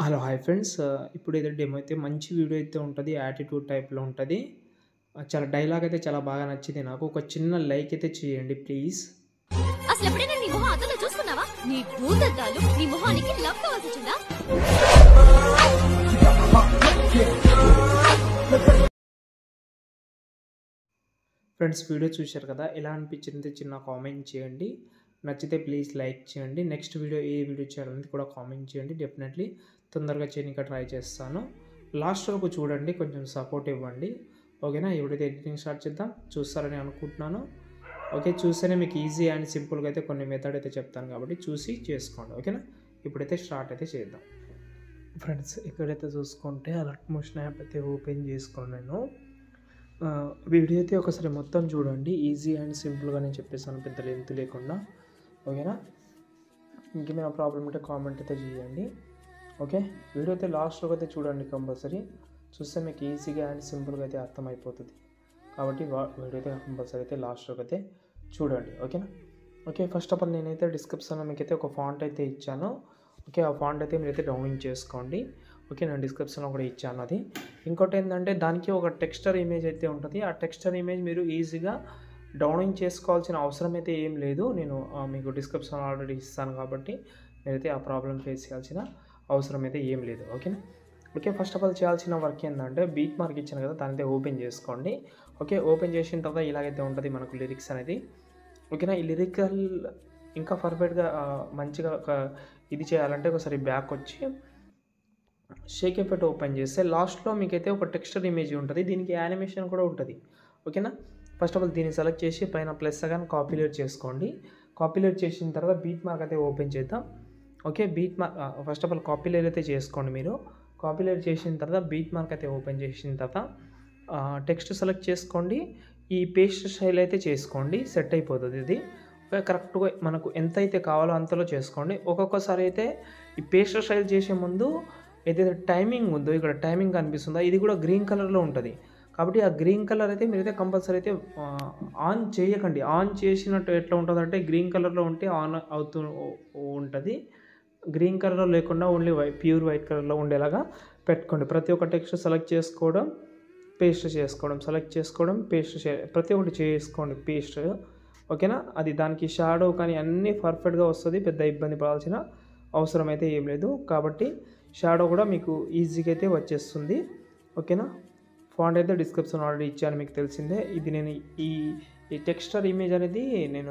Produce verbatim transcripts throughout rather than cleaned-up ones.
Hello hi friends ఇప్పుడైతే demo అయితే మంచి వీడియో అయితే ఉంటుంది యాటిట్యూడ్ టైప్లో ఉంటుంది చాలా డైలాగ్ అయితే చాలా బాగా నచ్చింది నాకు ఒక చిన్న లైక్ అయితే చేయండి ప్లీజ్ అసలు ఎప్పుడైనా నీ మొహం అద్దంలో చూసుకున్నావా నీ భూతద్దాలు నీ మొహానికి లవ్ కావాల్సి వచ్చిందా ఫ్రెండ్స్ వీడియో చూశారు కదా ఎలా అనిపించింది చిన్న కామెంట్ చేయండి నచ్చితే ప్లీజ్ లైక్ చేయండి నెక్స్ట్ వీడియో ఏ వీడియో చేయాలని కూడా కామెంట్ చేయండి డెఫినెట్లీ తొందరగా చేయడానికి ట్రై చేస్తాను లాస్ట్ వరకు చూడండి కొంచెం సపోర్ట్ ఇవ్వండి ఓకేనా ఎప్పుడైతే ఎడిటింగ్ స్టార్ట్ చేద్దాం చూస్తారని అనుకుంటున్నాను ఓకే చూస్తేనే మీకు ఈజీ అండ్ సింపుల్గా అయితే కొన్ని మెథడ్ అయితే చెప్తాను కాబట్టి చూసి చేసుకోండి ఓకేనా ఇప్పుడైతే స్టార్ట్ అయితే చేద్దాం ఫ్రెండ్స్ ఇక్కడైతే చూసుకుంటే అలర్ట్ మోషన్ యాప్ అయితే ఓపెన్ చేసుకోను నేను వీడియో అయితే ఒకసారి మొత్తం చూడండి ఈజీ అండ్ సింపుల్గా నేను చెప్పేసాను పెద్ద లెంత్ లేకుండా ఓకేనా ఇంకేమైనా ప్రాబ్లం ఉంటే కామెంట్ అయితే చేయండి ఓకే వీడియో అయితే లాస్ట్లోకి అయితే చూడండి కంపల్సరీ చూస్తే మీకు ఈజీగా అండ్ సింపుల్గా అయితే అర్థమైపోతుంది కాబట్టి వీడియో అయితే కంపల్సరీ అయితే లాస్ట్లోకి అయితే చూడండి ఓకేనా ఓకే ఫస్ట్ ఆఫ్ ఆల్ నేనైతే డిస్క్రిప్షన్లో మీకు అయితే ఒక ఫాంట్ అయితే ఇచ్చాను ఓకే ఆ ఫాంట్ అయితే మీరైతే డౌన్లోడ్ చేసుకోండి ఓకే నేను డిస్క్రిప్షన్లో కూడా ఇచ్చాను అది ఇంకోటి ఏంటంటే దానికి ఒక టెక్స్చర్ ఇమేజ్ అయితే ఉంటుంది ఆ టెక్స్చర్ ఇమేజ్ మీరు ఈజీగా డౌన్లోడ్ చేసుకోవాల్సిన అవసరం అయితే ఏం లేదు నేను మీకు డిస్క్రిప్షన్ ఆల్రెడీ ఇస్తాను కాబట్టి మీరైతే ఆ ప్రాబ్లం ఫేస్ చేయాల్సిన అవసరం అయితే ఏం లేదు ఓకేనా ఓకే ఫస్ట్ ఆఫ్ ఆల్ చేయాల్సిన వర్క్ ఏంటంటే బీట్ మార్క్ ఇచ్చాను కదా దాని అయితే ఓపెన్ చేసుకోండి ఓకే ఓపెన్ చేసిన తర్వాత ఇలాగైతే ఉంటుంది మనకు లిరిక్స్ అనేది ఓకేనా ఈ లిరికల్ ఇంకా పర్ఫెక్ట్గా మంచిగా ఇది చేయాలంటే ఒకసారి బ్యాక్ వచ్చి షేక్ ఎఫెక్ట్ ఓపెన్ చేస్తే లాస్ట్లో మీకైతే ఒక టెక్స్చర్ ఇమేజ్ ఉంటుంది దీనికి యానిమేషన్ కూడా ఉంటుంది ఓకేనా ఫస్ట్ ఆఫ్ ఆల్ దీన్ని సెలెక్ట్ చేసి పైన ప్లస్ కానీ కాపీలేట్ చేసుకోండి కాపీలేట్ చేసిన తర్వాత బీట్ మార్క్ అయితే ఓపెన్ చేద్దాం okay beat mark first of all duplicate అయితే చేసుకోండి మీరు కాపీలేట్ చేసిన తర్వాత బీట్ మార్క్ అయితే ఓపెన్ చేసిన తర్వాత టెక్స్ట్ సెలెక్ట్ చేసుకోండి ఈ పేస్ట్ స్టైల్ అయితే చేసుకోండి సెట్ అయిపోతుంది ఇది కరెక్ట్గా మనకు ఎంత అయితే కావాలో అంతలో చేసుకోండి ఒక్కొక్కసారి అయితే ఈ పేస్ట్ స్టైల్ చేసే ముందు ఏదైతే టైమింగ్ ఉందో ఇక్కడ టైమింగ్ కనిపిస్తుందో ఇది కూడా గ్రీన్ కలర్లో ఉంటుంది కాబట్టి ఆ గ్రీన్ కలర్ అయితే మీరైతే కంపల్సరీ అయితే ఆన్ చేయకండి ఆన్ చేసినట్టు ఎట్లా ఉంటుందంటే గ్రీన్ కలర్లో ఉంటే ఆన్ అవుతూ ఉంటుంది గ్రీన్ కలర్లో లేకుండా ఓన్లీ వైట్ ప్యూర్ వైట్ కలర్లో ఉండేలాగా పెట్టుకోండి ప్రతి ఒక్క టెక్స్ట్ సెలెక్ట్ చేసుకోవడం పేస్ట్ చేసుకోవడం సెలెక్ట్ చేసుకోవడం పేస్ట్ చే ప్రతి ఒక్కటి చేసుకోండి పేస్ట్ ఓకేనా అది దానికి షాడో కానీ అన్నీ పర్ఫెక్ట్గా వస్తుంది పెద్ద ఇబ్బంది పడాల్సిన అవసరం అయితే ఏం లేదు కాబట్టి షాడో కూడా మీకు ఈజీగా అయితే వచ్చేస్తుంది ఓకేనా ఫాంట్ అయితే డిస్క్రిప్షన్ ఆల్రెడీ ఇచ్చాను మీకు తెలిసిందే ఇది నేను ఈ ఈ టెక్స్చర్ ఇమేజ్ అనేది నేను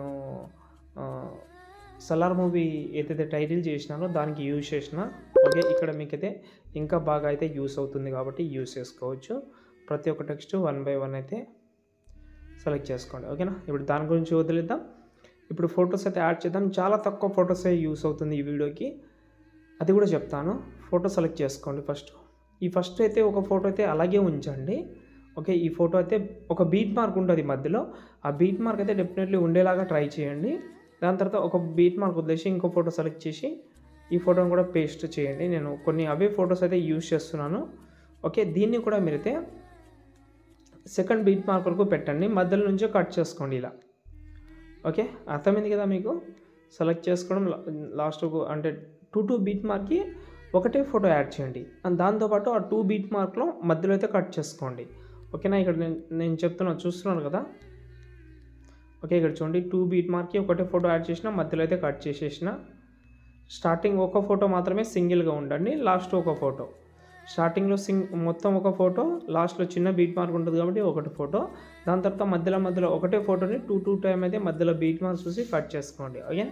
సలార్ మూవీ ఏదైతే టైటిల్ చేసినానో దానికి యూజ్ చేసిన ఓకే ఇక్కడ మీకైతే ఇంకా బాగా అయితే యూస్ అవుతుంది కాబట్టి యూస్ చేసుకోవచ్చు ప్రతి ఒక్క టెక్స్ట్ వన్ బై వన్ అయితే సెలెక్ట్ చేసుకోండి ఓకేనా ఇప్పుడు దాని గురించి వదిలేద్దాం ఇప్పుడు ఫొటోస్ అయితే యాడ్ చేద్దాం చాలా తక్కువ ఫొటోసే యూస్ అవుతుంది ఈ వీడియోకి అది కూడా చెప్తాను ఫోటో సెలెక్ట్ చేసుకోండి ఫస్ట్ ఈ ఫస్ట్ అయితే ఒక ఫోటో అయితే అలాగే ఉంచండి ఓకే ఈ ఫోటో అయితే ఒక బీట్ మార్క్ ఉంటుంది మధ్యలో ఆ బీట్ మార్క్ అయితే డెఫినెట్లీ ఉండేలాగా ట్రై చేయండి దాని తర్వాత ఒక బీట్ మార్క్ వదిలేసి ఇంకో ఫోటో సెలెక్ట్ చేసి ఈ ఫోటోని కూడా పేస్ట్ చేయండి నేను కొన్ని అవే ఫొటోస్ అయితే యూజ్ చేస్తున్నాను ఓకే దీన్ని కూడా మీరైతే సెకండ్ బీట్ మార్క్ వరకు పెట్టండి మధ్యలో నుంచి కట్ చేసుకోండి ఇలా ఓకే అర్థమైంది కదా మీకు సెలెక్ట్ చేసుకోవడం లాస్ట్కు అంటే టూ టూ బీట్ మార్క్కి ఒకటే ఫోటో యాడ్ చేయండి అండ్ దాంతోపాటు ఆ టూ బీట్ మార్క్లో మధ్యలో అయితే కట్ చేసుకోండి ఓకేనా ఇక్కడ నేను నేను చెప్తున్నాను చూస్తున్నాను కదా ఓకే ఇక్కడ చూడండి టూ బీట్ మార్క్కి ఒకటే ఫోటో యాడ్ చేసిన మధ్యలో అయితే కట్ చేసేసిన స్టార్టింగ్ ఒక ఫోటో మాత్రమే సింగిల్గా ఉండండి లాస్ట్ ఒక ఫోటో స్టార్టింగ్లో సింగ్ మొత్తం ఒక ఫోటో లాస్ట్లో చిన్న బీట్ మార్క్ ఉంటుంది కాబట్టి ఒకటి ఫోటో దాని తర్వాత మధ్యలో మధ్యలో ఒకటే ఫోటోని టూ టూ టైం అయితే మధ్యలో బీట్ మార్క్స్ చూసి కట్ చేసుకోండి ఓకే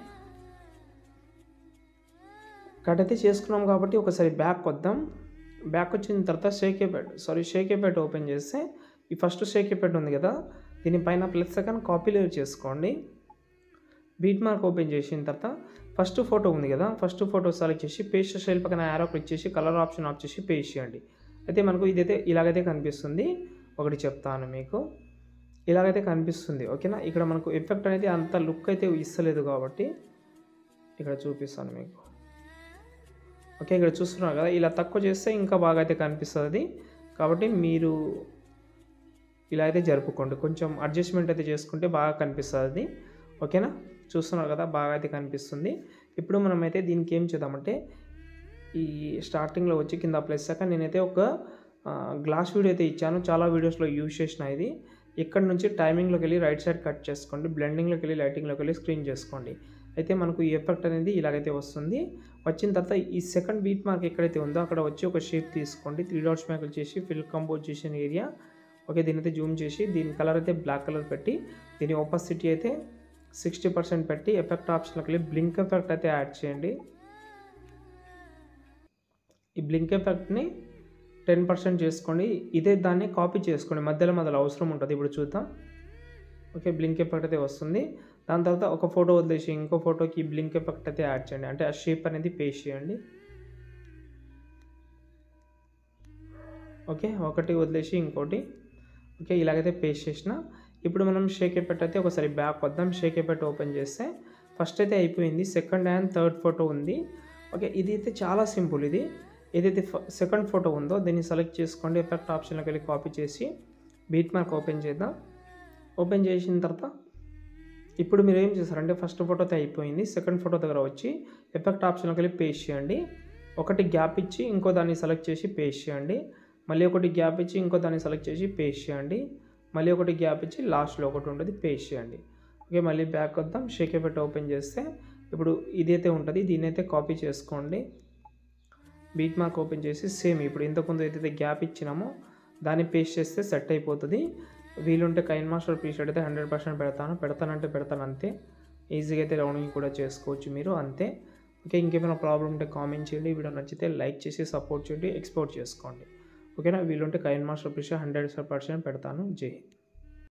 కట్ అయితే చేసుకున్నాం కాబట్టి ఒకసారి బ్యాక్ వద్దాం బ్యాక్ వచ్చిన తర్వాత shake effect sorry shake effect open చేస్తే ఈ ఫస్ట్ షేక్ ఎఫెక్ట్ ఉంది కదా దీనిపైన ప్లస్ సెకండ్ కాపీలేట్ చేసుకోండి బీట్ మార్క్ ఓపెన్ చేసిన తర్వాత ఫస్ట్ ఫోటో ఉంది కదా ఫస్ట్ ఫోటో సెలెక్ట్ చేసి పేస్ట్ స్టైల్ పక్కన యారో క్లిక్ చేసి కలర్ ఆప్షన్ ఆఫ్ చేసి పేస్ట్ చేయండి అయితే మనకు ఇదైతే ఇలాగైతే కనిపిస్తుంది ఒకటి చెప్తాను మీకు ఇలాగైతే కనిపిస్తుంది ఓకేనా ఇక్కడ మనకు ఎఫెక్ట్ అనేది అంత లుక్ అయితే ఇస్తలేదు కాబట్టి ఇక్కడ చూపిస్తాను మీకు ఓకే ఇక్కడ చూస్తున్నారు కదా ఇలా తక్కువ చేస్తే ఇంకా బాగా అయితే కనిపిస్తుంది కాబట్టి మీరు ఇలా అయితే జరుపుకోండి కొంచెం అడ్జస్ట్మెంట్ అయితే చేసుకుంటే బాగా కనిపిస్తుంది ఓకేనా చూస్తున్నారు కదా బాగా అయితే కనిపిస్తుంది ఇప్పుడు మనమైతే దీనికి ఏం చేద్దామంటే ఈ స్టార్టింగ్లో వచ్చి కింద అప్లై చేశాక నేనైతే ఒక గ్లాస్ వీడియో అయితే ఇచ్చాను, చాలా వీడియోస్లో యూజ్ చేసిన ఇది. ఇక్కడ నుంచి టైమింగ్లోకి వెళ్ళి రైట్ సైడ్ కట్ చేసుకోండి, బ్లెండింగ్లోకి వెళ్ళి లైటింగ్లోకి వెళ్ళి స్క్రీన్ చేసుకోండి. అయితే మనకు ఈ ఎఫెక్ట్ అనేది ఇలాగైతే వస్తుంది. వచ్చిన తర్వాత ఈ సెకండ్ బీట్ మార్క్ ఎక్కడైతే ఉందో అక్కడ వచ్చి ఒక షేప్ తీసుకోండి, త్రీ డాట్స్ మీద క్లిక్ చేసి ఫిల్ కంపోజిషన్ ఏరియా. ఓకే, దీని అయితే జూమ్ చేసి దీని కలర్ అయితే బ్లాక్ కలర్ పెట్టి దీని ఒపాసిటీ అయితే సిక్స్టీ పర్సెంట్ పెట్టి ఎఫెక్ట్ ఆప్షన్లోకి వెళ్ళి బ్లింక్ ఎఫెక్ట్ అయితే యాడ్ చేయండి. ఈ బ్లింక్ ఎఫెక్ట్ని టెన్ పర్సెంట్ చేసుకోండి. ఇదే దాన్ని కాపీ చేసుకోండి, మధ్యలో మధ్యలో అవసరం ఉంటుంది. ఇప్పుడు చూద్దాం. ఓకే, బ్లింక్ ఎఫెక్ట్ అయితే వస్తుంది. దాని తర్వాత ఒక ఫోటో వదిలేసి ఇంకో ఫోటోకి బ్లింక్ ఎఫెక్ట్ అయితే యాడ్ చేయండి, అంటే ఆ షేప్ అనేది పేస్ట్ చేయండి. ఓకే, ఒకటి వదిలేసి ఇంకోటి. ఓకే, ఇలాగైతే పేస్ట్ చేసిన. ఇప్పుడు మనం షేక్ ఎఫెక్ట్ అయితే ఒకసారి బ్యాక్ వద్దాం. షేక్ ఎఫెక్ట్ ఓపెన్ చేస్తే ఫస్ట్ అయితే అయిపోయింది, సెకండ్ అండ్ థర్డ్ ఫోటో ఉంది. ఓకే, ఇది అయితే చాలా సింపుల్. ఇది ఏదైతే సెకండ్ ఫోటో ఉందో దీన్ని సెలెక్ట్ చేసుకోండి, ఎఫెక్ట్ ఆప్షన్లోకి వెళ్ళి కాపీ చేసి బీట్ మార్క్ ఓపెన్ చేద్దాం. ఓపెన్ చేసిన తర్వాత ఇప్పుడు మీరు ఏం చేస్తారంటే ఫస్ట్ ఫోటోతో అయిపోయింది, సెకండ్ ఫోటో దగ్గర వచ్చి ఎఫెక్ట్ ఆప్షన్లోకి వెళ్ళి పేస్ట్ చేయండి. ఒకటి గ్యాప్ ఇచ్చి ఇంకో దాన్ని సెలెక్ట్ చేసి పేస్ట్ చేయండి. మళ్ళీ ఒకటి గ్యాప్ ఇచ్చి ఇంకో దాన్ని సెలెక్ట్ చేసి పేస్ట్ చేయండి. మళ్ళీ ఒకటి గ్యాప్ ఇచ్చి లాస్ట్లో ఒకటి ఉంటుంది పేస్ట్ చేయండి. ఓకే, మళ్ళీ బ్యాక్ వద్దాం. షేక్ ఎఫెక్ట్ ఓపెన్ చేస్తే ఇప్పుడు ఇదైతే ఉంటుంది, దీన్ని అయితే కాపీ చేసుకోండి. బీట్ మార్క్ ఓపెన్ చేసి సేమ్ ఇప్పుడు ఇంతకుముందు ఏదైతే గ్యాప్ ఇచ్చినామో దాన్ని పేస్ట్ చేస్తే సెట్ అయిపోతుంది. వీలుంటే కైన్ మాస్టర్ ప్రీసెట్ అయితే హండ్రెడ్ పర్సెంట్ పెడతాను, పెడతానంటే పెడతాను అంతే. ఈజీగా అయితే రౌండింగ్ కూడా చేసుకోవచ్చు మీరు అంతే. ఓకే, ఇంకేమైనా ప్రాబ్లం ఉంటే కామెంట్ చేయండి. వీడియో నచ్చితే లైక్ చేసి సపోర్ట్ చేయండి, ఎక్స్పోర్ట్ చేసుకోండి. ఓకేనా, వీలుంటే KineMaster preset hundred percent పెడతాను. జై హింద్.